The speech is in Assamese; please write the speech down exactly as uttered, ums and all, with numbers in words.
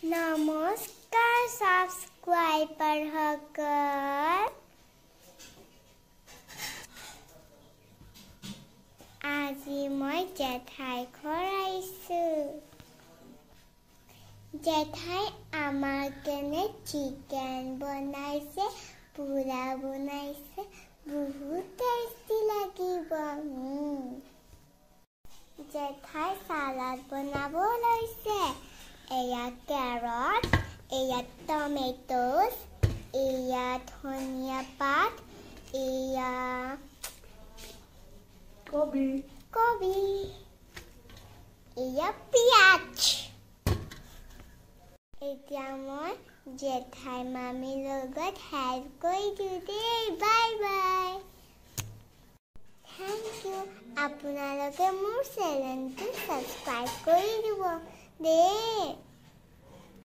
নমস্কাৰ সাবস্ক্ৰাইবাৰ সকল আজি মই জেঠাই ঘৰ আহিছোঁ জেঠাই আমাৰ কাৰণে চিকেন বনাইছে পুৰা বনাইছে বহুত টেষ্টি লাগিব জেঠাই সালাড বনাব লৈছে এয়া carrot, এয়া tomatoes, এয়া ধনিয়া পাত, এয়া কবি কবি, এয়া পিয়াজ। এতিয়া মই জেঠাই মামীৰ লগত হেল্প কৰি দিওঁ দেই বাই বাই থেংক ইউ আপোনালোকে মোৰ চেনেলটো ছাবস্ক্ৰাইব কৰি দিব দেই